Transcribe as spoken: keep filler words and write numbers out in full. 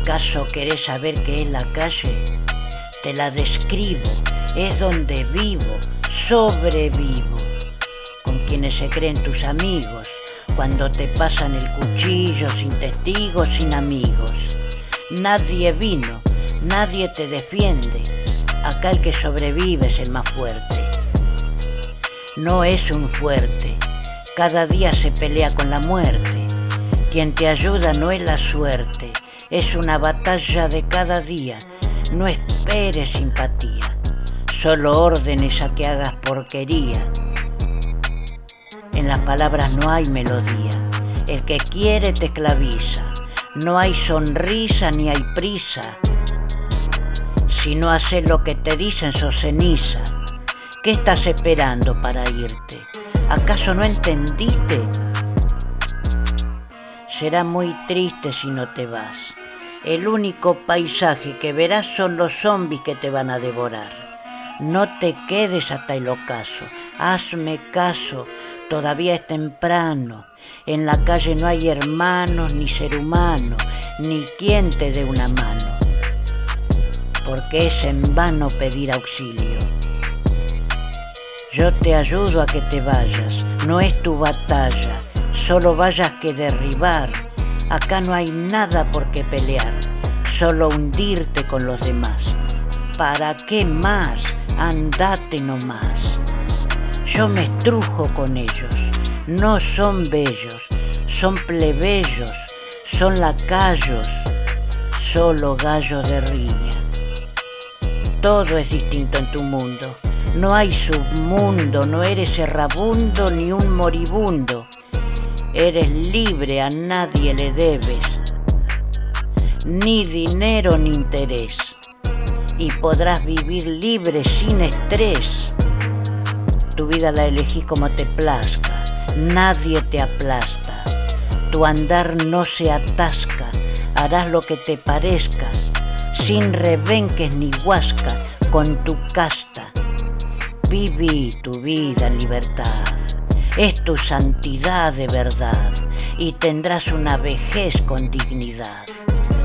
¿Acaso querés saber qué es la calle? Te la describo, es donde vivo, sobrevivo. Con quienes se creen tus amigos, cuando te pasan el cuchillo, sin testigos, sin amigos. Nadie vino, nadie te defiende, acá el que sobrevive es el más fuerte. No es un fuerte, cada día se pelea con la muerte. Quien te ayuda no es la suerte, es una batalla de cada día. No esperes simpatía, solo órdenes a que hagas porquería. En las palabras no hay melodía, el que quiere te esclaviza. No hay sonrisa ni hay prisa. Si no haces lo que te dicen sos ceniza. ¿Qué estás esperando para irte? ¿Acaso no entendiste? Será muy triste si no te vas. El único paisaje que verás son los zombis que te van a devorar. No te quedes hasta el ocaso, hazme caso, todavía es temprano. En la calle no hay hermanos, ni ser humano, ni quien te dé una mano. Porque es en vano pedir auxilio. Yo te ayudo a que te vayas, no es tu batalla, solo vayas que derribar. Acá no hay nada por qué pelear, solo hundirte con los demás. ¿Para qué más? Andate nomás. Yo me estrujo con ellos, no son bellos, son plebeyos, son lacayos, solo gallos de riña. Todo es distinto en tu mundo, no hay submundo, no eres errabundo ni un moribundo. Eres libre, a nadie le debes, ni dinero ni interés, y podrás vivir libre sin estrés. Tu vida la elegís como te plazca, nadie te aplasta. Tu andar no se atasca, harás lo que te parezca, sin rebenques ni huasca, con tu casta. Viví tu vida en libertad, es tu santidad de verdad, y tendrás una vejez con dignidad.